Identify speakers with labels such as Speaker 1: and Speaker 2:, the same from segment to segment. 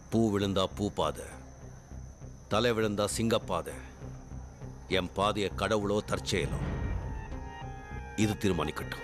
Speaker 1: பூ விழுந்தா பூ பாதை, தலை விழுந்தா சிங்கப்பாதை. என் பாதையை கடவுளோ தற்செயலோ இது தீர்மானிக்கட்டும்.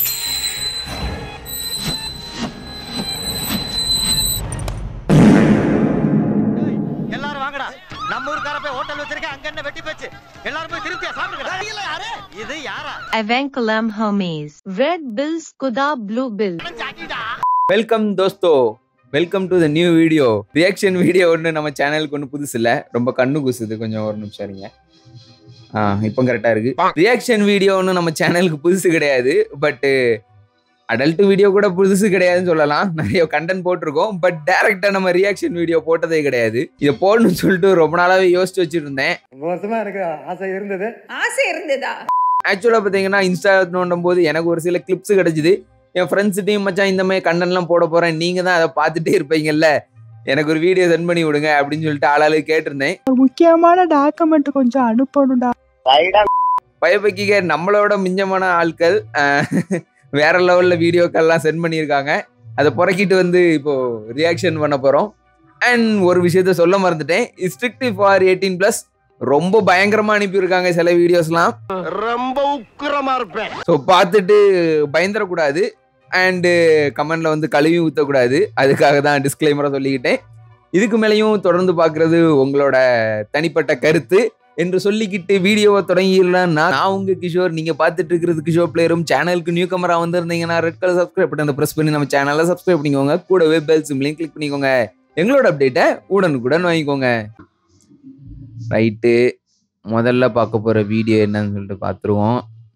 Speaker 2: எல்லாரும் வாங்கடா. நம்ம ஊர்க்கார போய் ஹோட்டல் வச்சிருக்கேன், அங்க என்ன வெட்டி போச்சு. எல்லாரும் போய் திருப்தியா சாப்பிடுங்க. இது யாரா?
Speaker 3: Avankalam homies. Red Bill Skuda Blue Bill.
Speaker 4: Welcome தோஸ்தோ, welcome to the new video. Reaction video ஒன்று நம்ம சேனலுக்கு ஒன்று புதுசு இல்லை, ரொம்ப கண்ணு கூசுது. கொஞ்சம் ஒரு நிமிஷம் இருங்க. இப்போ கரெக்டாக இருக்கு. ரியாக்ஷன் வீடியோ ஒன்று நம்ம சேனலுக்கு புதுசு கிடையாது, பட்டு அடல்ட் வீடியோ கூட புதுசு கிடையாதுன்னு சொல்லலாம். நிறைய கண்டென்ட் போட்டிருக்கோம், பட் டைரக்டா நம்ம ரியாக்ஷன் வீடியோ போட்டதே கிடையாது. இதை போடணும்னு சொல்லிட்டு ரொம்ப நாளாவே யோசிச்சு வச்சுட்டு இருந்தேன்.
Speaker 5: வருஷமா எனக்கு ஆசை இருந்ததா.
Speaker 4: ஆக்சுவலா பாத்தீங்கன்னா இன்ஸ்டா நோண்டும் போது எனக்கு ஒரு சில கிளிப்ஸ் கிடைச்சிது. என் ஃப்ரெண்ட்ஸ்கிட்டையும் மச்சான் இந்த மாதிரி கண்டென்ட்லாம் போட போறேன், நீங்க தான் அதை பார்த்துட்டே இருப்பீங்கல்ல, எனக்கு ஒரு வீடியோ சென்ட் பண்ணி விடுங்க அப்படின்னு சொல்லிட்டு ஆளாளுக்கு கேட்டிருந்தேன்.
Speaker 5: முக்கியமான டாக்குமெண்ட் கொஞ்சம் அனுப்பணும்டா.
Speaker 4: பயப்பக்கிக்க நம்மளோட மிஞ்சமான ஆட்கள் வேற லெவல்ல வீடியோக்கெல்லாம் சென்ட் பண்ணியிருக்காங்க. அதை புறக்கிட்டு வந்து இப்போ ரியாக்ஷன் பண்ண போறோம். அண்ட் ஒரு விஷயத்த சொல்ல மறந்துட்டேன், ஸ்ட்ரிக்ட் ஃபார் 18+. ரொம்ப பயங்கரமா அனுப்பியிருக்காங்க சில வீடியோஸ்லாம்,
Speaker 2: ரொம்ப உக்கிரமா இருப்பேன்.
Speaker 4: ஸோ பார்த்துட்டு பயந்துடக்கூடாது அண்டு கமெண்ட்ல வந்து கழுவி ஊற்றக்கூடாது. அதுக்காக தான் டிஸ்க்ளைமரை சொல்லிக்கிட்டேன். இதுக்கு மேலேயும் தொடர்ந்து பார்க்கறது உங்களோட தனிப்பட்ட கருத்து என்று சொல்லிக்கிட்டு வீடியோவை தொடங்கிடலாம். நான் உங்க கிஷோர், நீங்க பார்த்துட்டு இருக்கிறது கிஷோர் பிளேயரும். சேனலுக்கு நியூ கமரா வந்திருந்தீங்கன்னா red colour subscribe button press பண்ணி நம்ம சேனலை சப்ஸ்கிரைப் பண்ணிக்கோங்க. கூடவே பெல் சிம்லையும் கிளிக் பண்ணிக்கோங்க. எங்களோட அப்டேட்டை உடனுக்குடன் வாங்கிக்கோங்க. ரைட்டு, முதல்ல பார்க்க போற வீடியோ என்னன்னு சொல்லிட்டு பார்த்துருவோம்.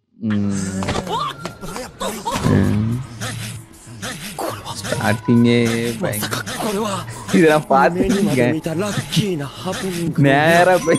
Speaker 4: ஸ்டார்டிங்கே இதெல்லாம் பார்த்துருக்கீங்க. நேரா போய்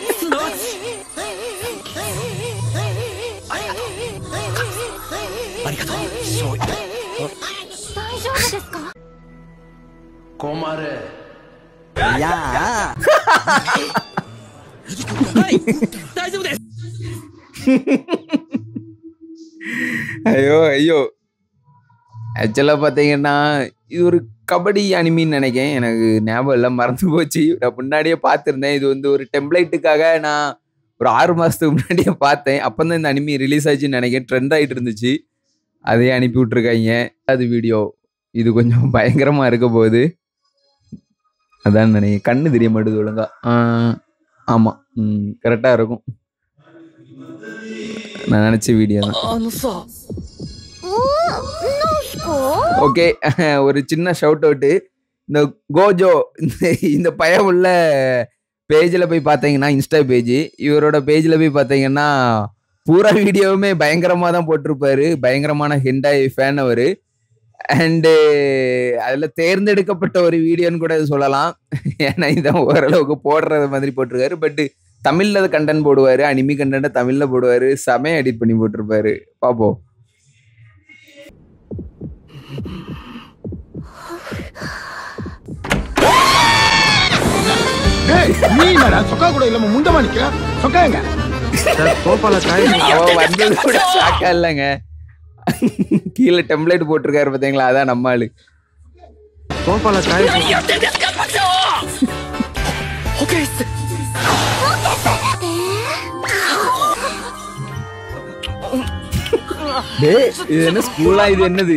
Speaker 4: ஐயோ ஐயோ. ஆக்சுவலா பாத்தீங்கன்னா இது ஒரு கபடி அனிமின்னு நினைக்கிறேன், எனக்கு ஞாபகம் எல்லாம் மறந்து போச்சு. நான் முன்னாடியே பார்த்துருந்தேன். இது வந்து ஒரு டெம்ப்ளேட்டுக்காக நான் ஒரு 6 மாசத்துக்கு முன்னாடியே பார்த்தேன். அப்பதான் இந்த அனிமி ரிலீஸ் ஆச்சுன்னு நினைக்கிறேன், ட்ரெண்ட் ஆகிட்டு இருந்துச்சு. அதையே அனுப்பி விட்டுருக்காங்க. அது வீடியோ இது கொஞ்சம் பயங்கரமா இருக்க போகுது. அதான் நினைக்கிறேன், கண்ணு தெரிய மாட்டேது ஒழுங்கா. ஆமா, கரெக்டா இருக்கும். நான் நினைச்ச வீடியோ தான். ஓகே, ஒரு சின்ன ஷவுட் அவுட்டு. இந்த கோஜோ இந்த பையன் உள்ள பேஜில் போய் பார்த்தீங்கன்னா, இன்ஸ்டா பேஜ், இவரோட பேஜில் போய் பார்த்தீங்கன்னா பூரா வீடியோவுமே பயங்கரமாக தான் போட்டிருப்பாரு. பயங்கரமான ஹெண்டாய் ஃபேன் அவர். அண்டு அதில் தேர்ந்தெடுக்கப்பட்ட ஒரு வீடியோன்னு கூட சொல்லலாம். ஏன்னா இதான் ஓரளவுக்கு போடுறது மாதிரி போட்டிருக்காரு. பட்டு தமிழில் கண்டென்ட் போடுவார், அனிமி கண்டென்ட்டை தமிழில் போடுவார். செமையாக எடிட் பண்ணி போட்டிருப்பாரு. பார்ப்போம். கீழே டெம்ப்ளேட் போட்டிருக்காரு பாத்தீங்களா, அதான் நம்ம ஆளு. இது என்ன ஸ்கூலா, இது என்னது?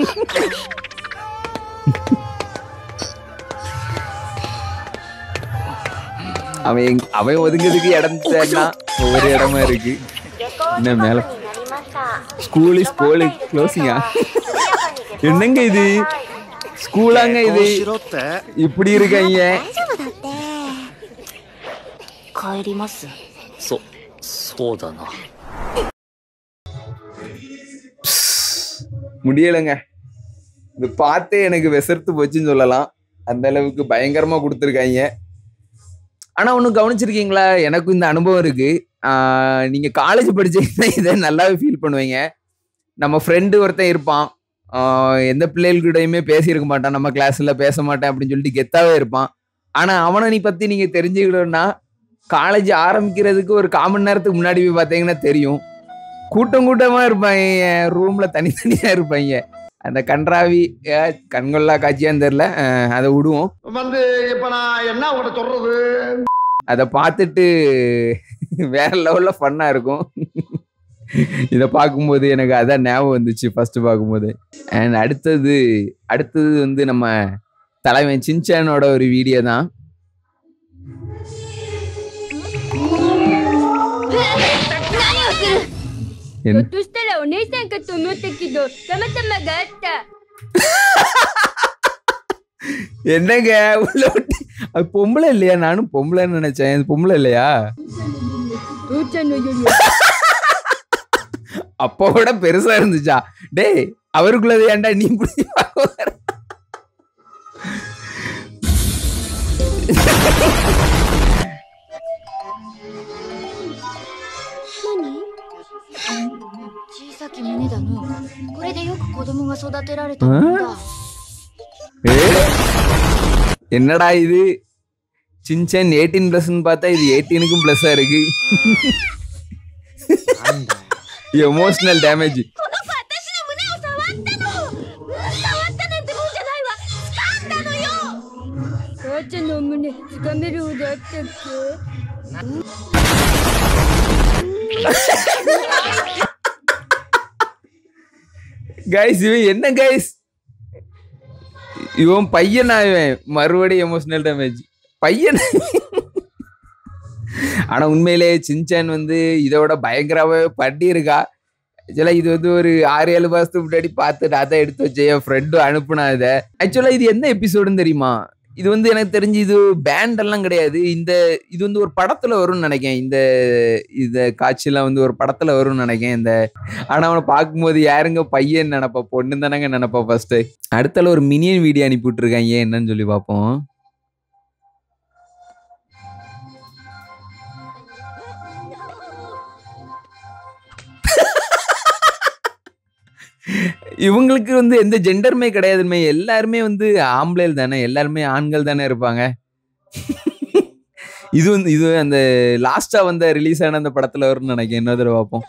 Speaker 4: அவன் ஒதுங்கிறதுக்கு இடம் தேடினா ஒவ்வொரு இடமா இருக்கு. என்ன மேல ஸ்கூல் க்ளோசிங்கா? என்னங்க இது ஸ்கூலாங்க? இது இப்படி இருக்காங்க. முடியலைங்க, இது பார்த்தே எனக்கு விசர்த்து போச்சுன்னு சொல்லலாம். அந்த அளவுக்கு பயங்கரமா கொடுத்துருக்காங்க. ஆனா ஒண்ணு கவனிச்சிருக்கீங்களா, எனக்கும் இந்த அனுபவம் இருக்கு. நீங்க காலேஜ் படிச்சீங்கன்னா இதை நல்லாவே ஃபீல் பண்ணுவீங்க. நம்ம ஃப்ரெண்டு ஒருத்தன் இருப்பான், எந்த பிள்ளைகளுக்கிடையுமே பேசியிருக்க மாட்டான், நம்ம கிளாஸ்ல பேச மாட்டேன் அப்படின்னு சொல்லிட்டு கெத்தாவே இருப்பான். ஆனா அவனை பத்தி நீங்க தெரிஞ்சுக்கணும்னா காலேஜ் ஆரம்பிக்கிறதுக்கு ஒரு 1/4 மணி நேரத்துக்கு முன்னாடி போய் பார்த்தீங்கன்னா தெரியும். கூட்டம் கூட்டமா இருப்பாங்க, ரூம்ல தனித்தனியா இருப்பாங்க. அந்த கன்றாவி கண்கொள்ளா காட்சியான்னு தெரியல, அதை விடுவோம்.
Speaker 6: வந்து இப்ப நான் என்ன உங்களை சொல்றது,
Speaker 4: அதை பார்த்துட்டு வேற லெவல்ல ஃபன்னா இருக்கும். இதை பார்க்கும்போது எனக்கு அதான் ஞாபகம் வந்துச்சு ஃபர்ஸ்ட் பார்க்கும்போது. அண்ட் அடுத்தது வந்து நம்ம தலைவன் சின்சானோட ஒரு வீடியோ தான். என்னங்க உள்ள விட்டு அது பொம்பளை இல்லையா? நானும் பொம்பளைன்னு நினைச்சேன். பொம்பளை இல்லையா? அப்போ விட பெருசா இருந்துச்சா? டேய் அவருக்குள்ளது ஏன்டா நீ இப்படி என்னடா இது சின்சான் 18+ பார்த்தா இது 18க்கும் ப்ளஸ்ஸா இருக்கு. Emotional damage. கைஸ் இவன் என்ன கைஸ், இவன் பையனா? இவன் மறுபடியும் எமோஷனல் டேமேஜ் பையன். ஆனா உண்மையிலே சின்சான் வந்து இதோட பயங்கரமாவே பண்ணியிருக்கா. ஆக்சுவலா இது வந்து ஒரு 6-7 மாசத்துக்கு முன்னாடி பார்த்துட்டு அதை எடுத்து வச்சு என் ஃப்ரெண்டும் அனுப்புனா. இதை ஆக்சுவலா இது என்ன எபிசோடுன்னு தெரியுமா? இது வந்து எனக்கு தெரிஞ்சு இது பேண்ட் எல்லாம் கிடையாது. இது வந்து ஒரு படத்துல வரும்னு நினைக்கிறேன். இந்த காட்சியெல்லாம் வந்து ஒரு படத்துல வரும்னு நினைக்கிறேன். ஆனா அவனை பார்க்கும்போது யாருங்க பையன் நினைப்பா, பொண்ணு தானங்க நினைப்பா ஃபர்ஸ்ட். அடுத்தால ஒரு மினியன் வீடியோ அனுப்பி விட்டுருக்காங்க, ஏன் என்னன்னு சொல்லி பார்ப்போம். இவங்களுக்கு வந்து எந்த ஜெண்டருமே கிடையாதுமே, எல்லாருமே வந்து ஆம்பளைல் தானே, எல்லாருமே ஆண்கள் தானே இருப்பாங்க. இது அந்த லாஸ்டா வந்த ரிலீஸ் ஆன அந்த படத்துல வரும்னு நினைக்கிறேன். இன்னொரு தடவை பார்ப்போம்.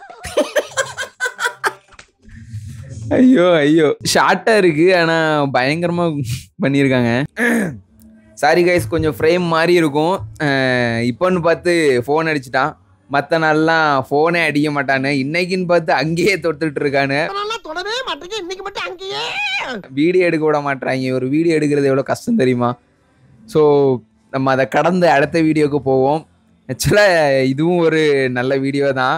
Speaker 4: ஐயோ ஷார்ட்டா இருக்கு, ஆனா பயங்கரமா பண்ணியிருக்காங்க. சாரி கைஸ், கொஞ்சம் ஃப்ரேம் மாறி இருக்கும். இப்போன்னு பார்த்து ஃபோன் அடிச்சுட்டான். மற்ற நாள்லாம் ஃபோனே அடிக்க மாட்டானு, இன்னைக்குன்னு பார்த்து அங்கேயே தொட்டுட்டு இருக்கானு. வீடியோ எடுக்க விட மாட்டாங்க. ஒரு வீடியோ எடுக்கிறது எவ்வளோ கஷ்டம் தெரியுமா? ஸோ நம்ம அதை கடந்து அடுத்த வீடியோக்கு போவோம். ஆக்சுவலாக இதுவும் ஒரு நல்ல வீடியோ தான்.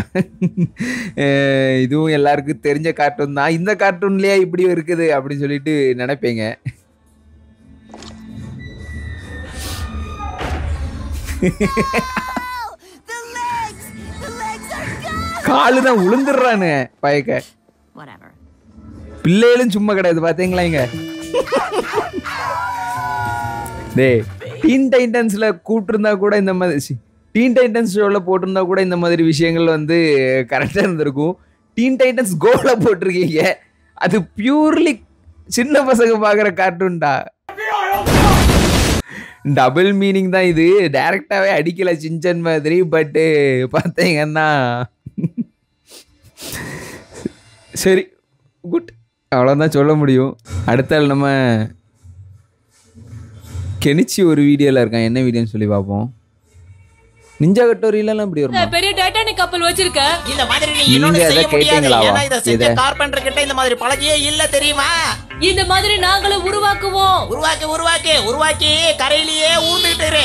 Speaker 4: இதுவும் எல்லாருக்கும் தெரிஞ்ச கார்ட்டூன் தான். இந்த கார்ட்டூன்லேயே இப்படி இருக்குது அப்படின்னு சொல்லிட்டு நினைப்பீங்க. காலு தான் உளுந்துடுறானு பயக்க. பிள்ளைகளும் சும்மா கிடையாது பாத்தீங்களா இங்க. டேய் டீன் டைட்டன்ஸ்ல கூப்பிட்டுருந்தா கூட இந்த மாதிரி, டீன் டைட்டன்ஸ் ஷோல போட்டிருந்தா கூட இந்த மாதிரி விஷயங்கள் வந்து கரெக்டா இருந்திருக்கும். டீன் டைட்டன்ஸ் கோல போட்டிருக்கீங்க, அது பியூர்லி சின்ன பசங்க பாக்குற கார்ட்டூன்டா. டபுள் மீனிங் தான் இது. டைரக்டாவே அடிக்கல சின்சான் மாதிரி, பட்டு பார்த்தீங்கன்னா சரி குட், அவ்வளோதான் சொல்ல முடியும். அடுத்த நம்ம கெனிச்சி ஒரு வீடியோல இருக்கான். என்ன வீடியோன்னு சொல்லி பார்ப்போம். நிஞ்சா கட்டோரியிலலாம் இப்படி வரும்.
Speaker 7: பெரிய டைட்டானிக் கப்பல் வச்சிருக்க.
Speaker 8: இந்த மாதிரி நீ இன்னொன்னு செய்ய முடியாது. ஏன்னா இத செஞ்ச கார்பெண்டர் கிட்ட இந்த மாதிரி பழகியே இல்ல தெரியுமா?
Speaker 7: இந்த மாதிரி நாங்களும் உருவாக்குவோம்.
Speaker 8: உருவாக்கி கரையிலேயே ஊந்துட்டு இரு.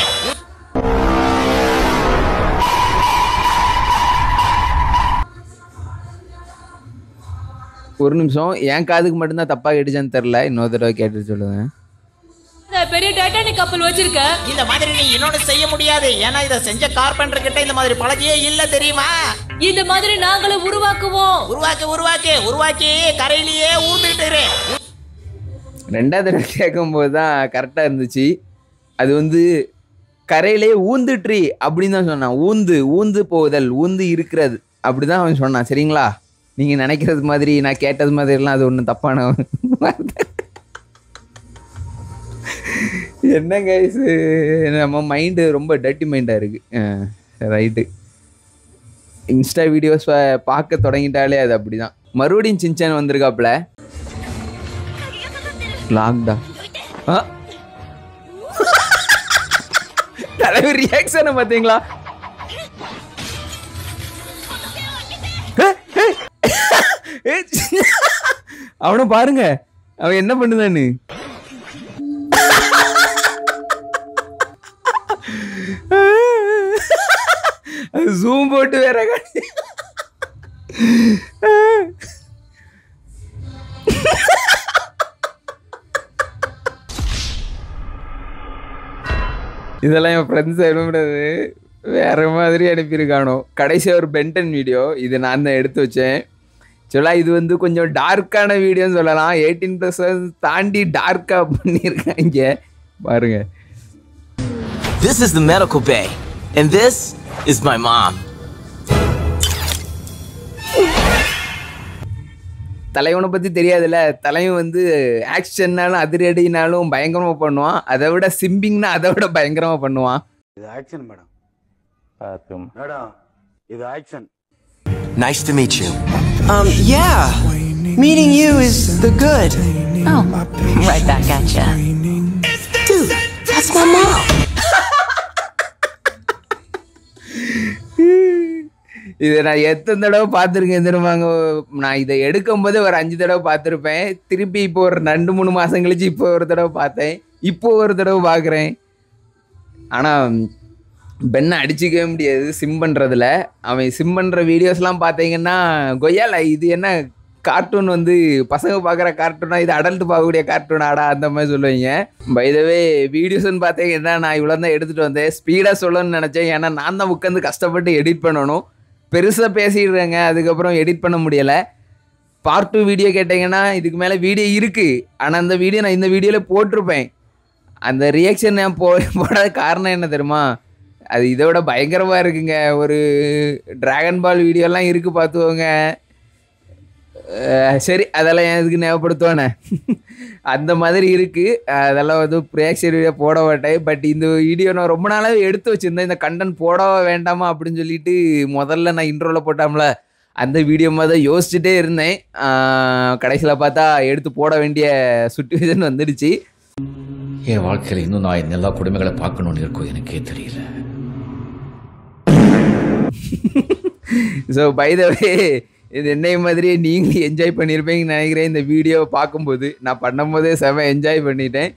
Speaker 4: ஒரு நிமிஷம், என் காதுக்கு மட்டும்தான் தப்பா கேட்டுச்சான்னு தெரியல, இன்னொரு தடவை கேட்டு சொல்லுவேன்.
Speaker 7: பெரிய டைட்டானிக் கப்பல் வச்சிருக்க.
Speaker 8: இந்த மாதிரி நீ இன்னொன்னு செய்ய முடியாது. ஏன்னா இத செஞ்ச கார்பெண்டர் கிட்ட இந்த மாதிரி பழகியே இல்ல தெரியுமா?
Speaker 7: இந்த மாதிரி நாங்களும் உருவாக்குவோம்.
Speaker 8: உருவாக்கி கரையிலேயே ஊந்துட்டு இரு.
Speaker 4: ரெண்டாவது தடவை கேட்கும் போதுதான் கரெக்டா இருந்துச்சு. அது வந்து கரையிலே ஊந்துட்ரி அப்படின்னு தான் சொன்னான். ஊந்து போதல், ஊந்து இருக்கிறது அப்படிதான் அவன் சொன்னான். சரிங்களா? நீங்க நினைக்கிறது மாதிரி நான் கேட்டது மாதிரிலாம் அது ஒன்றும் தப்பான என்னங்க, நம்ம மைண்டு ரொம்ப டர்ட்டி மைண்டாக இருக்கு. ரைட்டு, இன்ஸ்டா வீடியோஸ் பார்க்க தொடங்கிட்டாலே அது அப்படிதான். மறுபடியும் சின்சான் வந்திருக்காப்புல. லாக்டா தலைவர் ரியாக்ஷனை பார்த்தீங்களா? அவனை பாருங்க, அவன் என்ன பண்ணுதான்னு. ஜூம் போட்டு வேற காட்சி. இதெல்லாம் என் ஃப்ரெண்ட்ஸ் எழுதுறது வேற மாதிரி அனுப்பியிருக்கானோ. கடைசி ஒரு பென்டன் வீடியோ, இது நான் தான் எடுத்து வச்சேன். சொல்ல இது வந்து கொஞ்சம் டார்க்கான வீடியோன்னு சொல்லலாம். 18+ தாண்டி டார்க்காக பண்ணியிருக்காங்க பாருங்க.
Speaker 9: This is the medical bay and this is my mom.
Speaker 4: தலைவனை பற்றி தெரியாதுல்ல, தலைவன் வந்து ஆக்ஷன்னாலும் அதிரடினாலும் பயங்கரமாக பண்ணுவான். அதை விட சிம்பிங்னா அதை விட பயங்கரமாக பண்ணுவான்.
Speaker 2: இது ஆக்ஷன் மேடம். மேடம் இது action.
Speaker 9: Nice to meet you. Yeah. Meeting you is the good.
Speaker 7: Oh, right back at ya.
Speaker 9: Dude, that's my mom.
Speaker 4: இதை நான் எத்தனை தடவை பார்த்துருக்கேன் தெரியுமாங்க. நான் இதை எடுக்கும் போதே ஒரு 5 தடவை பார்த்துருப்பேன். திருப்பி இப்போ ஒரு 2-3 மாதம் கழிச்சு இப்போ ஒரு தடவை பார்த்தேன். இப்போ ஒரு தடவை பார்க்குறேன். ஆனால் பெண்ணை அடிச்சிக்கவே முடியாது சிம் பண்ணுறதுல. அவன் சிம் பண்ணுற வீடியோஸ்லாம் பார்த்தீங்கன்னா கொய்யால இது என்ன கார்ட்டூன் வந்து பசங்க பார்க்குற கார்ட்டூனா, இது அடல்ட் பார்க்கக்கூடிய கார்ட்டூனாடா அந்த மாதிரி சொல்லுவீங்க. பைதவே வீடியோஸ்ன்னு பார்த்தீங்கன்னா நான் இவ்வளோ தான் எடுத்துகிட்டு வந்தேன். ஸ்பீடாக சொல்லணும்னு நினச்சேன். ஏன்னா நான் தான் உட்காந்து கஷ்டப்பட்டு எடிட் பண்ணணும். பெருசாக பேசிடுறேங்க, அதுக்கப்புறம் எடிட் பண்ண முடியலை. பார்ட் 2 வீடியோ கேட்டிங்கன்னா இதுக்கு மேலே வீடியோ இருக்குது. ஆனால் அந்த வீடியோ நான் இந்த வீடியோவில் போட்டிருப்பேன். அந்த ரியாக்ஷன் நான் போடாத காரணம் என்ன தெரியுமா? அது இதை விட பயங்கரமாக இருக்குங்க. ஒரு ட்ராகன் பால் வீடியோலாம் இருக்குது பார்த்துக்கோங்க. சரி, அதெல்லாம் எதுக்கு ஞாபகப்படுத்துவானே அந்த மாதிரி இருக்குது. அதெல்லாம் வந்து ரியாக்ஷன் வீடியோ போட மாட்டேன். பட் இந்த வீடியோ நான் ரொம்ப நாளாகவே எடுத்து வச்சுருந்தேன். இந்த கண்டென்ட் போடவா வேண்டாமா அப்படின்னு சொல்லிட்டு முதல்ல நான் இன்ட்ரோவில் போட்டாமல அந்த வீடியோ மாதிரி தான் யோசிச்சுட்டே இருந்தேன். கடைசியில் பார்த்தா எடுத்து போட வேண்டிய சுச்சுவேஷன் வந்துடுச்சு.
Speaker 10: என் வாழ்க்கையில் இன்னும் நான் எல்லா குடும்பங்களை பார்க்கணும்னு இருக்கும், எனக்கே தெரியல.
Speaker 4: ஸோ பை த வே இது என்னை மாதிரியே நீங்களும் என்ஜாய் பண்ணியிருப்பீங்கன்னு நினைக்கிறேன். இந்த வீடியோவை பார்க்கும்போது நான் பண்ணும்போதே செம என்ஜாய் பண்ணிட்டேன்.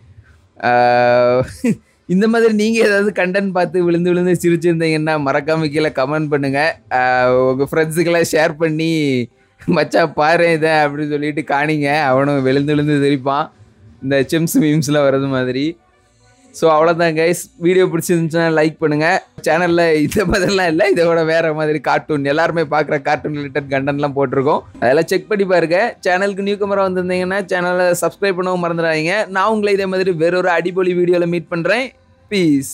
Speaker 4: இந்த மாதிரி நீங்கள் ஏதாவது கண்டென்ட் பார்த்து விழுந்து விழுந்து சிரிச்சுருந்தீங்கன்னா மறக்காம கீழே கமெண்ட் பண்ணுங்கள். உங்கள் ஃப்ரெண்ட்ஸுக்கெல்லாம் ஷேர் பண்ணி மச்சா பாரு இதை அப்படின்னு சொல்லிட்டு காணிங்க. அவனும் விழுந்து விழுந்து சிரிப்பான் இந்த சிம்ஸ் மீம்ஸில் வர்றது மாதிரி. ஸோ அவ்வளோதான் கைஸ். வீடியோ பிடிச்சிருந்துச்சுன்னா லைக் பண்ணுங்கள். சேனலில் இந்த மாதிரிலாம் இல்லை, இதோட வேறு மாதிரி கார்ட்டூன் எல்லாருமே பார்க்குற கார்ட்டூன் ரிலேட்டட் கண்டென்ட்லாம் போட்டிருக்கோம். அதெல்லாம் செக் பண்ணி பாருங்கள். சேனலுக்கு நியூ கமராக வந்திருந்தீங்கன்னா சேனலை சப்ஸ்கிரைப் பண்ணவும் மறந்துடாதீங்க. நான் உங்களை இதே மாதிரி வேறொரு அடிப்பொலி வீடியோவில் மீட் பண்ணுறேன். பீஸ்.